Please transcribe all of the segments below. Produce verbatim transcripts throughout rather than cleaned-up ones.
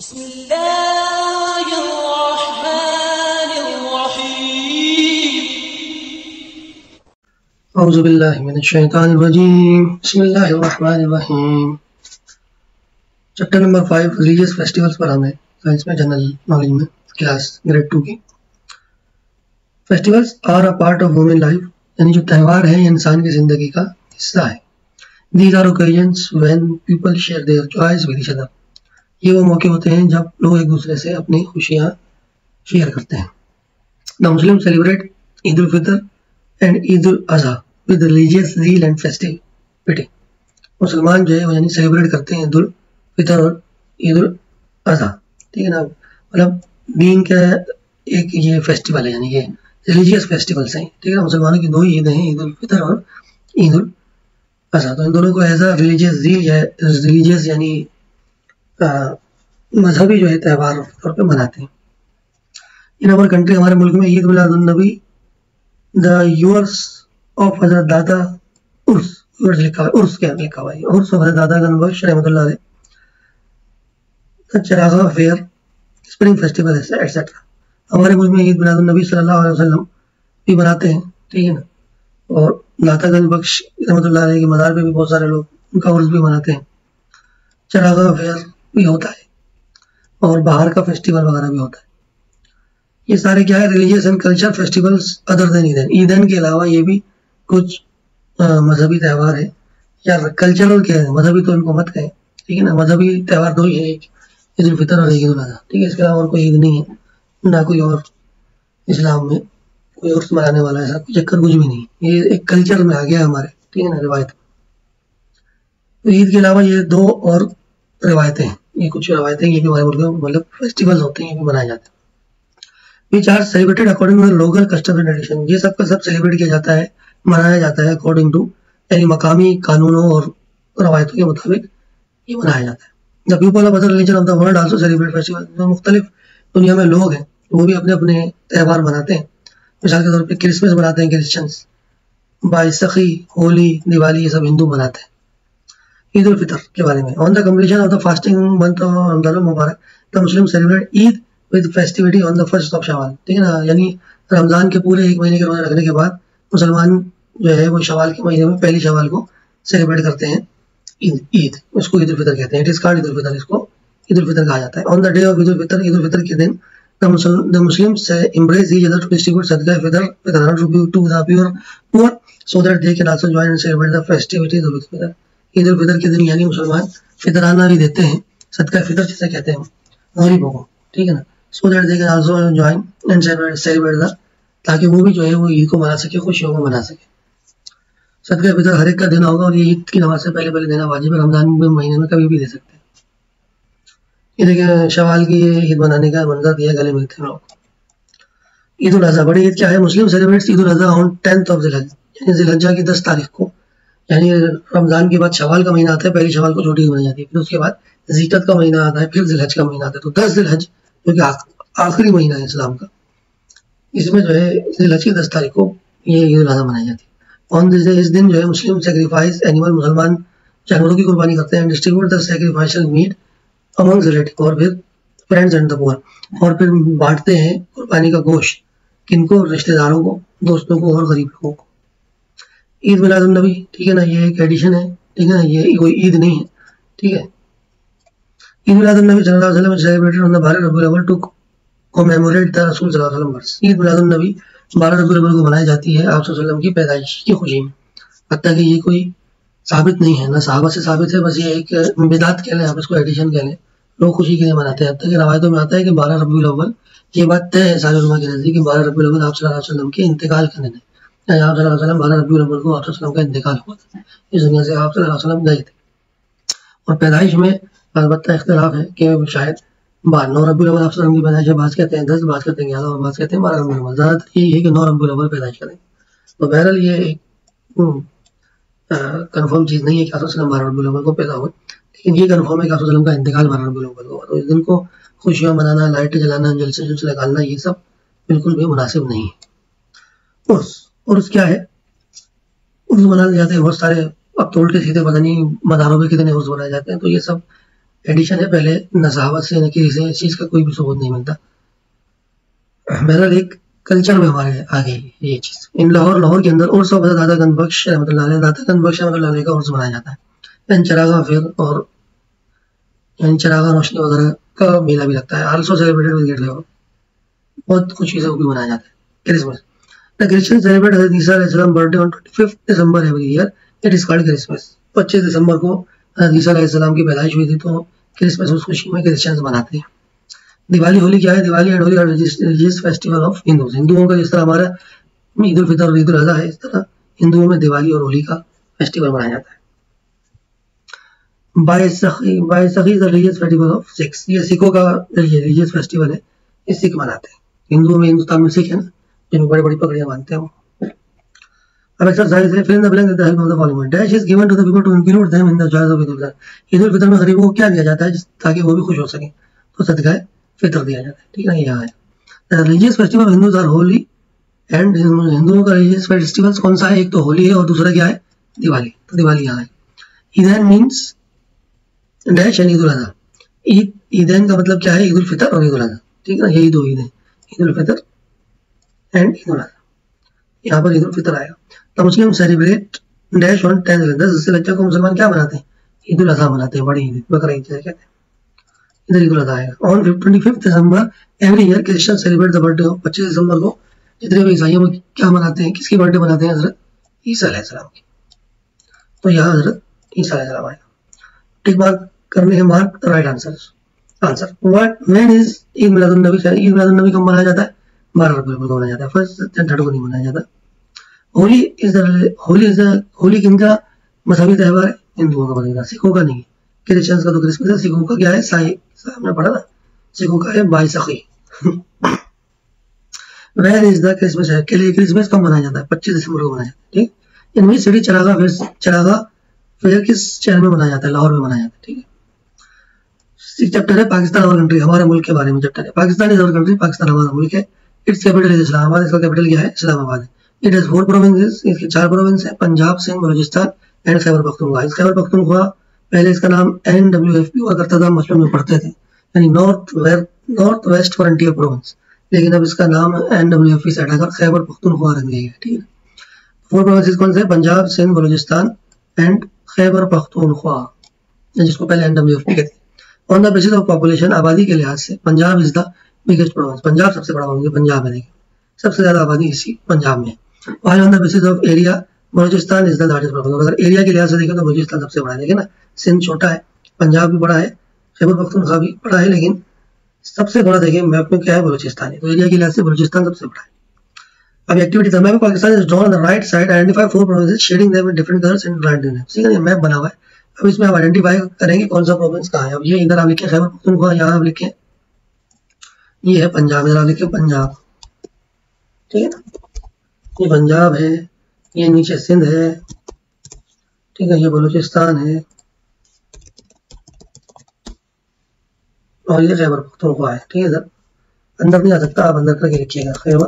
औज़ुबिल्लाहिमिनश्शैतानिर्रजीम। बिस्मिल्लाहिर्रहमानिर्रहीम। Chapter number five religious festivals पर हमें साइंस में जनरल नॉलेज में क्लास ग्रेड टू की। Festivals are a part of human life, यानी जो त्यौहार है इंसान की जिंदगी का हिस्सा है। These are occasions when people share their joys with each other. ये वो मौके होते हैं जब लोग एक दूसरे से अपनी खुशियां शेयर करते हैं। The Muslim celebrate Eid ul Fitr and Eid ul Azha with religious zeal and festivity. मुसलमान जो है वो यानी सेलिब्रेट करते हैं ईद उल फितर और ईद उल अज़हा, ठीक है ना। मतलब दीन का एक ये फेस्टिवल है, यानी ये रिलीजियस फेस्टिवल्स हैं, ठीक है ना। मुसलमानों की दो ईद हैं, ईद उल फितर और ईद उल अज़हा। तो इन दोनों को एज अ रिलीजियस ज़ील या रिलीजियस यानी मजहबी जो है त्यौहार के तौर पर मनाते हैं। इन अवर कंट्री, हमारे मुल्क में ईद मिलादुन नबी द यूर्स ऑफ हजरत दादा उर्स उर्स लिखा हुआ है, उर्स क्या लिखा हुआ है, उर्स ऑफ हजरत दादा गनबख्श रहमतुल्लाह अलैह, Charagha fair, spring festival etcetera. हमारे मुल्क में ईद मिलादुन नबी सल्लल्लाहु अलैहि वसल्लम भी मनाते हैं, ठीक है ना। और दाता गनबख्श रहमतुल्लाह अलैह के मज़ार पे भी बहुत सारे लोग उनका उर्स भी मनाते हैं। चरागा फेयर भी होता है और बाहर का फेस्टिवल वगैरह भी होता है। ये सारे क्या है, religious and culture festivals other than Eidain. Eidain के अलावा ये भी कुछ मजहबी त्यौहार है, या कल्चरल क्या है, मजहबी तो इनको मत कहें, ठीक है ना। मजहबी त्यौहार दो ही है, एक ईद उल फितर और ईद उल अज़हा, ठीक है। इसके अलावा और कोई ईद नहीं है, ना कोई और इस्लाम में कोई और मनाने वाला ऐसा कुछ चक्कर कुछ भी नहीं। ये एक कल्चर में आ गया हमारे, ठीक है ना, रिवायत। तो ईद के अलावा ये दो और रिवायतें हैं, ये कुछ रिवायतें ये भी हमारे मुल्क में मतलब फेस्टिवल होते हैं, ये भी मनाए जाते हैं। Which are celebrated according to the local custom and tradition. ये सब का सब सेलिब्रेट किया जाता है, मनाया जाता है अकॉर्डिंग टू यानी मकामी कानूनों और रवायतों के मुताबिक ये मनाया जाता है। The people of other religion of the world also celebrate festival. जो मुख्तलिफ दुनिया में लोग हैं वो भी अपने अपने त्यौहार मनाते हैं। मिसाल के तौर पर क्रिसमस मनाते हैं क्रिश्चियंस, बैसाखी, होली, दिवाली ये सब हिंदू मनाते हैं। ईद उल फितर के बारे में, on the completion of the fasting month of Ramzan Mubarak the Muslim celebrate Eid with festivity on the first of Shawwal, ठीक है ना। यानी रमजान के पूरे एक महीने के रोजे रखने के बाद मुसलमान जो है वो शवाल के महीने में पहली शवाल को सेलिब्रेट करते हैं ईद ईद उसको ईद उल फितर कहते हैं। It is called Eid ul Fitr, इसको ईद उल फितर कहा जाता है। On the day of Eid ul Fitr, Eid ul Fitr के दिन the Muslims embrace each other to distribute Sadqa Fitr with hundred rupees to the poor so that they can also join and celebrate the festivities of Eid ul Fitr. Eid ul Fitr के दिन यानी मुसलमान फितराना भी देते हैं, सदका फितर जिसे कहते हैं गरीबों को, ठीक है ना। So that they can also join and celebrate the, ताकि वो भी जो है वो ईद को मना सके, खुशियों को मना सके। सदका फितर हर एक का देना होगा और ये ईद की नमाज से पहले पहले देना वाजिब है। रमजान में महीने में कभी भी दे सकते हैं। ये देखिए शवाल की ईद मनाने का मंजर दिया, गले मिलते हैं लोग। ईद उल अज़हा, बड़ी ईद क्या है, Muslim celebrates Eid ul Azha on tenth of Zilhaj, यानी ज़िलहज्जा की दस तारीख को। यानी रमजान के बाद शवाल का महीना आता है, पहली शवाल को छोटी मनाई जाती है, फिर उसके बाद ज़ीकत का महीना आता है, फिर ज़िलहज का महीना आता है। तो दस ज़िलहज जो कि आखिरी महीना है इस्लाम का, इसमें जो है ज़िलहज की दस तारीख को ये ईद उल अज़हा मनाई जाती है। ऑन दिस डे, इस दिन जो है मुस्लिम सेक्रीफाइस एनिमल, मुसलमान जानवरों की कुर्बानी करते हैं। Distribute the sacrificial meat among relative, और फिर फ्रेंड्स एंड द पुअर, और फिर बांटते हैं कुर्बानी का गोश्त किनको, रिश्तेदारों को, दोस्तों को और गरीब लोगों को। ईद मिलादुन नबी, ठीक है ना, ये एक एडिशन है, ठीक है ना, ये कोई ईद नहीं है, ठीक है। ईद मिलादुन नबी सल्लल्लाहु अलैहि वसल्लम सेलिब्रेटेड ऑन द बारह रबीउल अव्वल टू कमेमोरेट द रसूल सल्लल्लाहु अलैहि वसल्लम बर्थ। ईद मिलादुन नबी बारह रबीउल अव्वल को मनाई जाती है आप सल्लल्लाहु अलैहि वसल्लम की पैदाइश की खुशी में। हत्ता कि ये कोई साबित नहीं है, ना सहाबा से साबित है, बस ये एक बिदात कह लें आप इसको, एडिशन कह लें, लोग खुशी के लिए मनाते हैं। हत्ता कि रवायतों में आता है कि बारह रबीउल अव्वल, ये बात तय है सारे उलमा के नज़दीक कि बारह रबीउल अव्वल आप सल्लल्लाहु अलैहि वसल्लम के इंतकाल के दिन है। आप सल्लल्लाहु अलैहि वसल्लम बारह रबीउल अव्वल को आप सल्लल्लाहु अलैहि वसल्लम का इंतकाल हुआ था, इस दुनिया से आप सल्लल्लाहु अलैहि वसल्लम गए थे। और पैदाइश में अलबत्ता इख्तिलाफ है कि शायद बारह नौ रबीउल अव्वल आप सल्लल्लाहु अलैहि वसल्लम की पैदाइश है, बात कहते हैं दस, बात कहते हैं ग्यारह, और बात कहते हैं बारह रबीउल अव्वल। ज़्यादातर यही है कि नौ रबीउल अव्वल पैदाइश करें। तो बहरहाल ये एक कन्फर्म चीज़ नहीं है कि आप सल्लल्लाहु अलैहि वसल्लम बारह रबीउल अव्वल को पैदा हुए, लेकिन ये कन्फर्म है कि आप सल्लल्लाहु अलैहि वसल्लम का इंतकाल बारह रबीउल अव्वल को हुआ। तो इस दिन को खुशियाँ मनाना, लाइटें जलाना, जलसे जुलसे निकालना, ये सब बिल्कुल भी मुनासिब नहीं है। उर्स, उर्स क्या है, उर्स मनाए जाते हैं बहुत सारे, अब तो उल्टे सीधे पता नहीं मदारों पे कितने उर्स मनाए जाते हैं। तो ये सब एडिशन है, पहले नसावत से यानी कि इस चीज का कोई भी सबूत नहीं मिलता। बहरहाल एक कल्चर में हमारे आ गई ये चीज। इन लाहौर लाहौर के अंदर उर्स ऑफ दाता गंज बख्श रहमतुल्लाह अलैह, दाता गंज बख्श रहमतुल्लाह अलैह का उर्स मनाया जाता है। यानी चरागा फेयर और यानी चरागा रोशनी वगैरह का मेला भी लगता है। Also celebrated with great level, बहुत कुछ चीज़ों को भी मनाया जाता है। क्रिसमस, द क्रिश्चियन सेलिब्रेट हज़रत ईसा अलैहिस्सलाम बर्थडे ऑन पच्चीस December every year, it is called Christmas. पच्चीस दिसंबर को हज़रत ईसा अलैहिस्सलाम की पैदाइश हुई थी, तो क्रिसमस उस खुशी में क्रिश्चियंस मनाते हैं। दिवाली होली क्या है? Diwali and Holi are religious festival of Hindus. हिंदुओं का जिस तरह हमारा ईद उल फितर और ईद उल अज़हा है, इस तरह हिंदुओं में दिवाली और होली का फेस्टिवल मनाया जाता है। Baisakhi, Baisakhi is religious festival of Sikhs, ये सिखों का रिलीजियस फेस्टिवल है, ये सिख मनाते हैं। हिंदुओं में, हिंदुस्तान में सिख है ना, जिनको बड़ी बड़ी पगड़ियां मानते हैं वो। अब एक्सरसाइज है, fill in the blank with the help of the following, dash is given to the people to include them in the joys of Eid ul Fitr. Eid ul Fitr में गरीबों को क्या दिया जाता है ताकि वो भी खुश हो सके? तो सदका फितर दिया जाता है, ठीक है। यहाँ है religious festival Hindus are Holi and, हिंदुओं का रिलीजियस फेस्टिवल्स कौन सा है? एक तो होली है और दूसरा क्या है? दिवाली। तो दिवाली यहाँ है। Eidain means dash and Eid ul Azha. Eid, Eidain का मतलब क्या है? ईद उल फितर और ईद उल अज़हा, ठीक है ना, यही दो ईद है, ईद उल फितर एंड ईद उल अज़हा। यहाँ पर ईद उल फितर आएगा। The Muslim celebrate dash on ten दस जिलहिज्जा को मुसलमान क्या मनाते हैं? ईद उल अज़हा मनाते हैं, बड़ी ईद, बकरा ईद कहते हैं, इधर ईद उल अज़हा आएगा। On twenty fifth December every year Christian celebrate the birthday of, पच्चीस दिसंबर को जितने भी ईसाई हैं क्या मनाते हैं? किसकी बर्थडे मनाते हैं? हजरत ईसा अलैहिस्सलाम की। तो यहाँ हजरत ईसा अलैहिस्सलाम आएगा। टिक मार्क करने के, mark the right answer. Answer what when is Eid Miladun Nabi? Eid Miladun नबी कब मनाया जाता है? बारह रबीउल अव्वल को मनाया जाता है, फर्स्ट थर्ड को नहीं मनाया जाता। Holi is the Holi is the Holi किनका मजहबी त्यौहार है? हिंदुओं का मजहबी, सिखों का नहीं। क्रिश्चियंस का तो क्रिसमस है, सिखों का क्या है? साई, हमने पढ़ा ना, सिखों का है Baisakhi. Where is the Christmas है? के लिए क्रिसमस कब मनाया जाता है? पच्चीस दिसंबर को मनाया जाता है, ठीक। इनमें city Charagha fair, Charagha fair किस शहर में मनाया जाता है? लाहौर में मनाया जाता है, ठीक है। चैप्टर है पाकिस्तान और कंट्री, हमारे मुल्क के बारे में चैप्टर है। Pakistan is our country, Pakistan हमारा मुल्क है। इट्स कैपिटल इज इस्लामाबाद, इसका कैपिटल क्या है? इस्लामाबाद है। इट हैज फोर प्रोविंसेस, इसके चार प्रोविंस है, पंजाब, सिंध, बलूचिस्तान एंड खैबर पख्तूनख्वा। इस खैबर पख्तूनख्वा पहले इसका नाम एन डब्ल्यू एफ पी हुआ करता था, बचपन में पढ़ते थे, यानी north north west frontier province, लेकिन अब इसका नाम एन डब्ल्यू एफ पी से हटाकर खैबर पख्तूनख्वा रख दिया गया, ठीक है। फोर प्रोविंसेस कौन से? पंजाब, सिंध, बलूचिस्तान एंड खैबर पख्तूनख्वा, जिसको पहले एन डब्ल्यू एफ पी कहते हैं। On the basis of population, आबादी के लिहाज से Punjab is the biggest province, Punjab सबसे बड़ा प्रोविंस पंजाब है, देखिए सबसे ज्यादा आबादी इसी पंजाब में। On the basis of area, Balochistan is the largest province. अगर एरिया के लिहाज से देखें तो बलूचिस्तान सबसे बड़ा है, देखिए ना, सिंध छोटा है, पंजाब भी बड़ा है, खैबर पख्तूनख्वा भी बड़ा है, लेकिन सबसे बड़ा देखिए मैप में क्या है? बलूचिस्तान है। तो एरिया के लिहाज से बलूचिस्तान सबसे बड़ा है। अब activity, map of Pakistan is drawn on the right side, identify four provinces shading them with different colours and write them, ठीक है, मैप बना हुआ है। अब इसमें आप आइडेंटिफाई करेंगे कौन सा प्रोविंस कहाँ है। अब ये इधर आप लिखे खैबर पख्तूनख्वा, यहाँ आप लिखे ये है पंजाब, इधर आप लिखे पंजाब, ठीक है ना, ये पंजाब है, ये नीचे सिंध है, ठीक है, ये बलूचिस्तान है और ये खैबर पख्तूनख्वा है, ठीक है। इधर अंदर नहीं आ सकता, आप अंदर करके लिखिएगा खैबर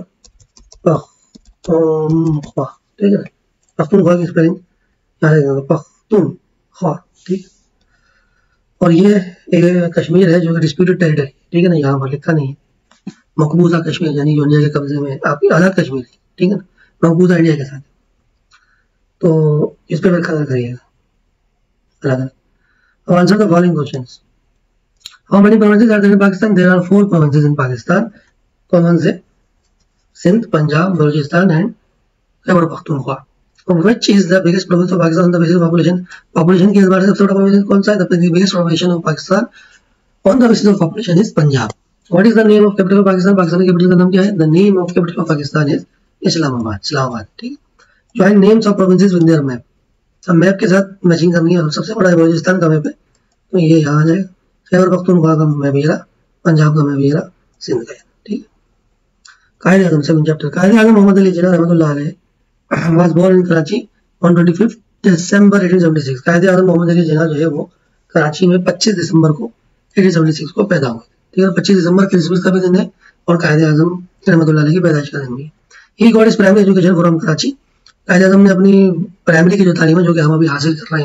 पख्तूनख्वा, ठीक है। पख्तूनख्वा की स्पेलिंग यहाँ पख्तूनख्वा, ठीक। और ये एक कश्मीर है जो कि डिस्प्यूटेड टेरिटरी, ठीक है ना, यहाँ पर लिखा नहीं है। मकबूजा कश्मीर यानी जो इंडिया के कब्जे में, आपकी आज़ाद कश्मीर, ठीक है ना, मकबूजा इंडिया के साथ, तो इस पर ख्याल करिएगा अलग अलग। अब answer the following questions. How many provinces are there in Pakistan? There are four provinces in Pakistan. कौन से? Sindh, Punjab, Balochistan and Khyber Pakhtunkhwa. Which is the biggest province of Pakistan on the basis of population? Population के एतबार से सबसे बड़ा प्रोविंस कौन सा है? The biggest population of Pakistan on the basis of population is Punjab. What is the name of capital of Pakistan? Pakistan की capital का नाम क्या है? The name of capital of Pakistan is Islamabad, Islamabad, ठीक। Join names of provinces with their map. अब map के साथ matching करनी है। सबसे बड़ा है बलूचिस्तान का मैप है, तो ये यहाँ आ जाएगा। खैबर पख्तूनख्वा का मैप ये रहा, पंजाब का मैप ये रहा, सिंध का, ठीक है। कायदे आज़म सेवन चैप्टर। कायदे आज़म मोहम्मद अली जिन्ना रहमतुल्लाह अलैह was born in Karachi on twenty-fifth December eighteen seventy-six। कायदे आज़म मोहम्मद अली जिन्ना जो है वो कराची में पच्चीस दिसंबर को अठारह सौ छिहत्तर को पैदा हुए, ठीक है। पच्चीस दिसंबर क्रिसमस का भी दिन है और कायदे आज़म रहमतुल्लाह अलैह की पैदाइश का दिन भी। He got his primary education from Karachi. Quaid-e Azam ने अपनी प्राइमरी की जो तालीम है जो कि हम अभी हासिल कर रहे हैं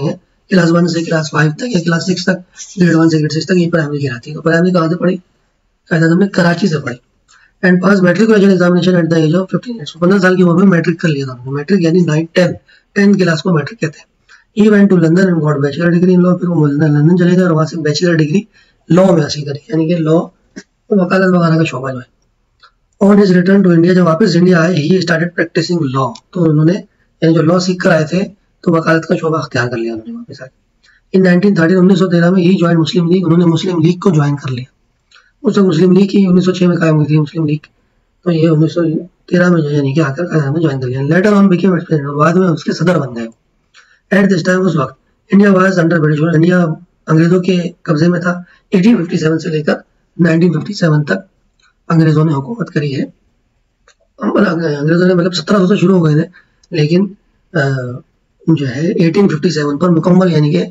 क्लास वन से क्लास फाइव तक या क्लास सिक्स तक, ग्रेड वन से ग्रेड सिक्स तक ये प्राइमरी कहलाती है। तो प्राइमरी कहाँ से पढ़ी? कायदे आज़म ने कराची से पढ़ी। And pass matriculation examination at the age of fifteen years, पंद्रह साल की उम्र में मैट्रिक कर लिया था उन्होंने। मैट्रिक यानी नाइन टेन टेंथ क्लास को मैट्रिक कहते हैं। He went to London and got bachelor degree in law, फिर वो लंदन चले गए और वहाँ से बैचलर डिग्री लॉ में हासिल करी, यानी कि लॉ वकालत वगैरह का शोबा जो है। On his return to India, जब वापस इंडिया आए, ही स्टार्टेड प्रैक्टिसिंग लॉ, तो उन्होंने यानी जो लॉ सीख कर आए थे तो वकालत का शोबा अख्तियार कर लिया उन्होंने वापस आके। इन नाइनटीन थर्टी उन्नीस सौ तेरह में ही ज्वाइन मुस्लिम लीग, उन्होंने मुस्लिम लीग को ज्वाइन कर लिया। उस वक्त मुस्लिम लीग की उन्नीस सौ छह में कायम हुई थी मुस्लिम लीग, तो ये उन्नीस सौ तेरह में जो यानी कि आकर कायदे आज़म ज्वाइन कर लिया। Later on became its president, बाद में उसके सदर बन गए। एट दिस टाइम, उस वक्त India was under British rule, India अंग्रेजों के कब्जे में था। अठारह सौ सत्तावन से लेकर उन्नीस सौ सत्तावन तक अंग्रेजों ने हुकूमत करी है। अंग्रेजों ने मतलब सत्रह सौ से शुरू हो गए थे, लेकिन आ, जो है अठारह सौ सत्तावन पर मुकम्मल, यानी कि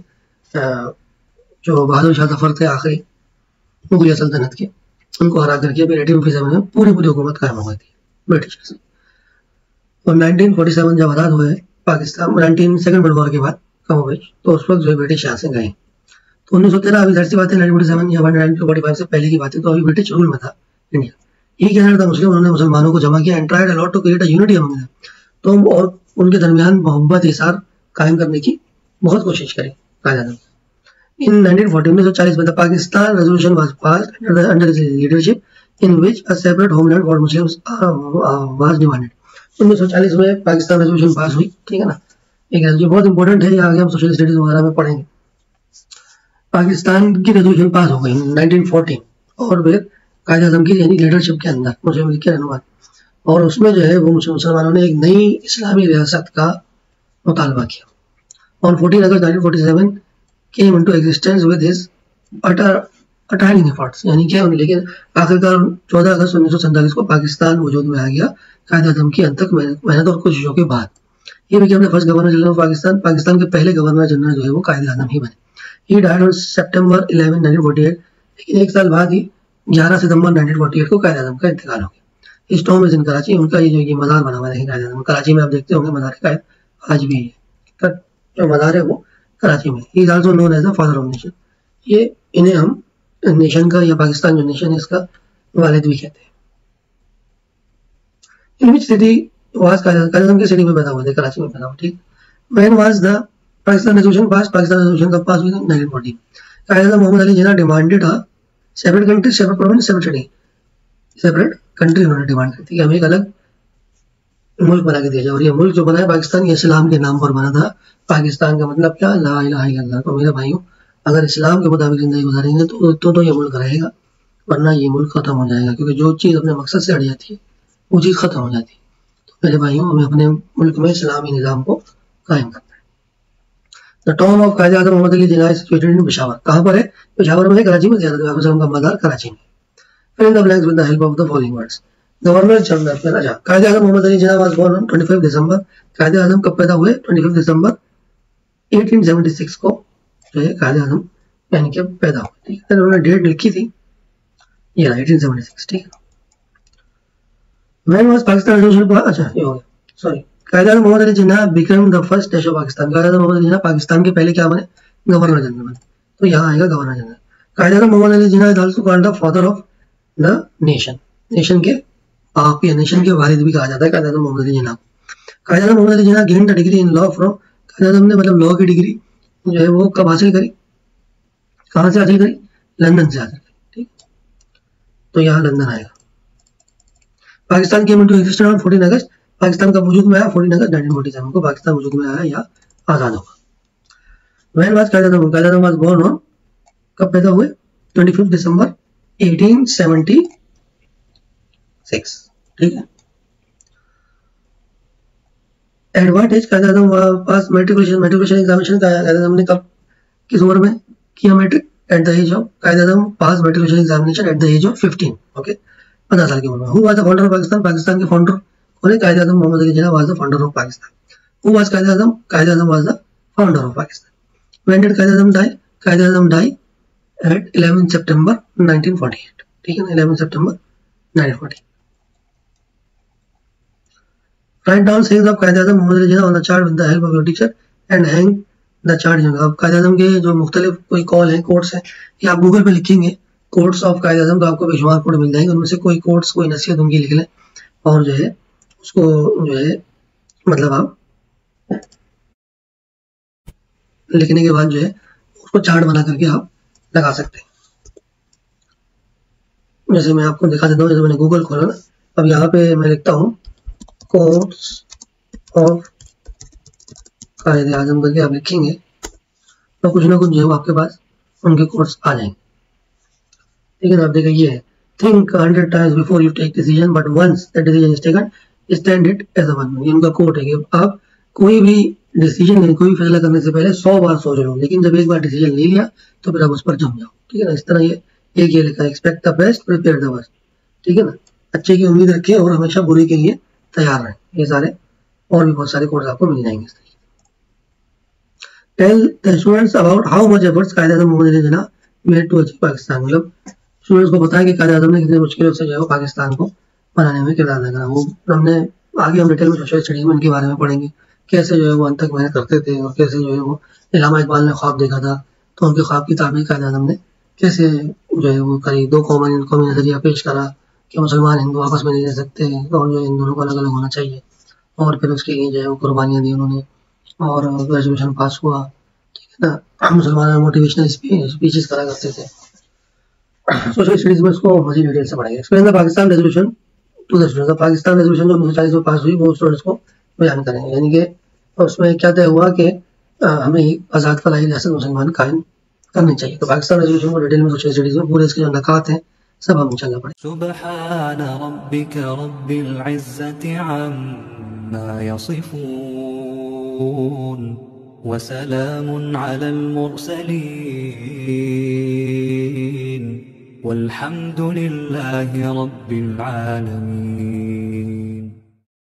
जो बहादुर शाह जफर थे आखिरी मुगलिया सल्तनत के, उनको हरा करके फिर अठारह सौ सत्तावन में पूरी पूरी हुकूमत कायम हो गई थी ब्रिटिश से। और उन्नीस सौ सैंतालीस जब आज़ाद हुए Pakistan, nineteen second world war के बाद कम हो, तो उस वक्त जो है ब्रिटिश यहाँ से गए। तो उन्नीस सौ तेरह अभी जाहिर सी बात है, नाइनटीन फोर्टी सेवन या नाइनटीन फोर्टी फाइव से पहले की बात है, तो अभी ब्रिटिश रूल में था India. He can the Muslim, उन्होंने मुसलमानों को जमा किया and tried a lot to create a unity among them, तो और उनके दरमियान मोहब्बत इसार कायम करने की बहुत कोशिश करी कायदे आज़म। इन नाइनटीन फोर्टी उन्नीस सौ चालीस में the Pakistan resolution was passed under his leadership in which a separate homeland for Muslims was demanded. उन्नीस सौ चालीस में पाकिस्तान रेजोल्यूशन पास हुई, ठीक है ना, एक जो बहुत इंपॉर्टेंट है, आगे हम सोशल स्टडीज वगैरह में पढ़ेंगे। पाकिस्तान की रेजोल्यूशन पास हो गई नाइनटीन फोर्टी, और फिर कायदे आज़म की यानी लीडरशिप के अंदर मुस्लिम लीग के रहनुमा, और उसमें जो है वो मुसलमानों ने एक नई इस्लामी रियासत का मुतालबा किया। On fourteen August nineteen forty seven came into existence with his attaining efforts, यानी क्या, लेकिन आखिरकार चौदह अगस्त उन्नीस सौ सैंतालीस को पाकिस्तान वजूद में आ गया कायदे आज़म की अनथक मेहनत और कोशिशों के बाद। ये भी हमने first governor general of Pakistan, Pakistan के पहले गवर्नर जनरल जो है वो कायदे आज़म ही बने। He died on September eleven nineteen forty eight, लेकिन एक साल बाद ही ग्यारह सितंबर नाइनटीन फोर्टी एट को कायदे आज़म का इंतकाल हो गया। इस टॉम इज इन कराची, उनका ये जो ये मज़ार बना हुआ है कायदे आज़म, कराची में आप देखते होंगे मज़ार कायद आज भी है, जो मज़ार है वो कराची में। He is also known as the father of nation, ये इन्हें हम नेशन का या पाकिस्तान जो नेशन है इसका वालिद भी कहते हैं। इन विच सिटी वाज कायदे आज़म के सिटी में पैदा हुए थे, कराची में पैदा हुए, ठीक। When was the Pakistan resolution pass, Pakistan resolution कब पास हुई थी? Nineteen forty. Quaid-e Azam Mohammad Ali Jinnah demanded a separate country, separate province, separate city, separate country उन्होंने डिमांड की थी कि हमें एक अलग मुल्क बना के दिया जाए, और ये मुल्क जो बना है पाकिस्तान, ये इस्लाम के नाम पर बना था। पाकिस्तान का मतलब क्या? ला इलाहा इल्लल्लाह। तो मेरे भाइयों, अगर इस्लाम के मुताबिक जिंदगी गुजारेंगे तो तो, तो ये मुल्क रहेगा, वरना ये मुल्क खत्म हो जाएगा, क्योंकि जो चीज़ अपने मकसद से हट जाती है वो चीज़ खत्म हो जाती है। तो मेरे भाइयों, हमें अपने मुल्क में इस्लामी निज़ाम को कायम करना है। The tomb of Quaid-e Azam Mohammad Ali Jinnah is situated in Peshawar, कहाँ पर है? पेशावर में है, कराची में, ज़्यादा का मज़ार कराची में। Fill in the blanks with the help of the following words. Governor general पे राजा Quaid-e Azam Mohammad Ali Jinnah was born on पच्चीस दिसंबर, कायदे आज़म कब पैदा हुए? पच्चीस दिसंबर अठारह सौ छिहत्तर को जो है कायदे आज़म यानी कि पैदा हुए, ठीक है। उन्होंने डेट लिखी थी, ये अठारह सौ छिहत्तर, ठीक है। व्हेन वाज पाकिस्तान रेजोल्यूशन, अच्छा ये हो गया, sorry. Quaid-e Azam Mohammad Ali Jinnah become the first nation of Pakistan, Quaid-e Azam Mohammad Ali जिन्ना पाकिस्तान के पहले क्या बने? गवर्नर जनरल बने, तो यहाँ आएगा governor general. Quaid-e Azam Mohammad Ali Jinnah is also called the father of the nation, nation के आप या नेशन के वालिद भी कहा जाता है Quaid-e Azam Mohammad Ali Jinnah. Quaid-e Azam Mohammad Ali Jinnah gain the degree in law from, Quaid-e Azam ने मतलब लॉ की डिग्री जो है वो कब हासिल करी? कहाँ से हासिल करी? लंदन से हासिल करी, ठीक। तो यहाँ लंदन आएगा। Pakistan came into existence on fourteen August, Pakistan का वजूद में आया fourteen August nineteen forty seven को पाकिस्तान वजूद में आया या आजाद होगा। When was Quaid-e Azam, Quaid-e Azam was born on, कब पैदा हुए? पच्चीस दिसंबर अठारह सौ छिहत्तर, ठीक है। Eight what age Quaid-e Azam pass matriculation, matriculation examination Quaid-e Azam ने कब किस उम्र में किया matric? At the age of, Quaid-e Azam pass matriculation examination at the age of fifteen, okay, पंद्रह साल की उम्र में। Who was the founder of Pakistan, Pakistan के फाउंडर कौन है? Quaid-e Azam Mohammad Ali Jinnah was the founder of Pakistan. Who was Quaid-e Azam, Quaid-e Azam was the founder of Pakistan. When did Quaid-e Azam die, Quaid-e Azam die at eleven September nineteen forty eight, ठीक है ना, eleven September nineteen forty. Write down sayings of Qaeda Azam Muhammad Ali Jinnah on the chart with the help of your teacher and hang the chart general. आप कायदे आज़म के जो मुख्तलिफ कोई call है, courts हैं, या आप गूगल पे लिखेंगे कोर्ट्स ऑफ कायदे आज़म तो आपको बेशुमार कोड मिल जाएंगे। उनमें से कोई कोर्ट्स, कोई नसीहत उनकी लिख लें और जो है उसको जो है मतलब आप लिखने के बाद जो है उसको चार्ट बना करके आप लगा सकते हैं। जैसे मैं आपको दिखा देता हूँ, जैसे मैंने गूगल खोला ना, अब यहाँ पे मैं लिखता हूँ कोर्ट्स ऑफ कायदे आज़म करके आप लिखेंगे तो कुछ ना कुछ जो है आपके पास उनके कोर्स आ जाएंगे। ठीक है ना। आप देखिए ये है, think hundred times before you take decision but once the decision is taken stand it as a one. ये उनका कोट है कि आप कोई भी डिसीजन लें, कोई भी फैसला करने से पहले सौ बार सोच लो, लेकिन जब एक बार डिसीजन ले लिया तो फिर आप उस पर जम जाओ। ठीक है ना। इस तरह ये एक ये लिखा है, expect the best prepare the worst. ठीक है ना। अच्छे की उम्मीद रखें और हमेशा बुरे के लिए तैयार रहें। ये सारे और भी बहुत सारे कोर्स आपको मिल जाएंगे। Tell the students about how much efforts Quaid-e Azam Mohammad Ali Jinnah made to achieve Pakistan. मतलब स्टूडेंट्स को बताएं कि कायदे आज़म ने कितनी मुश्किलों से जो है पाकिस्तान को बनाने में किरदार अदा करा। वो हमने आगे हम डिटेल में सोशल स्टडीज में इनके बारे में पढ़ेंगे, कैसे जो है वो अंत तक मेहनत करते थे और कैसे जो है वो इल्हामा इकबाल ने ख्वाब देखा था तो उनके ख्वाब की ताबीर कायदे आज़म ने कैसे जो है वो करी। दो कौमी कौमी नजरिया पेश करा कि मुसलमान हिंदू आपस में नहीं रह सकते और जो इन दोनों को अलग अलग होना चाहिए, और फिर उसके लिए जो है वो कुर्बानियाँ दी उन्होंने और ग्रेजुएशन पास हुआ। ठीक है ना। मुसलमान मोटिवेशनल स्पीचेस करा करते थे। सोशल स्टडीज में उसको मजीद डिटेल से पढ़ाएंगे। Explain the Pakistan resolution to the students. Pakistan resolution जो उन्नीस सौ चालीस में पास हुई वो स्टूडेंट्स को बयान करेंगे। यानी कि उसमें क्या तय हुआ कि हमें एक आज़ाद फलाही रियासत मुसलमान कायम करनी चाहिए। तो पाकिस्तान रेजोल्यूशन को डिटेल में सोशल स्टडीज में पूरे इसके जो नकात हैं सब हम इंशाल्लाह पढ़ेंगे। सुब्हान रब्बिक रब्बिल इज्जति अम्मा यसिफून व सलामुन अलल मुरसलीन वल्हम्दुलिल्लाहि रब्बिल आलमीन।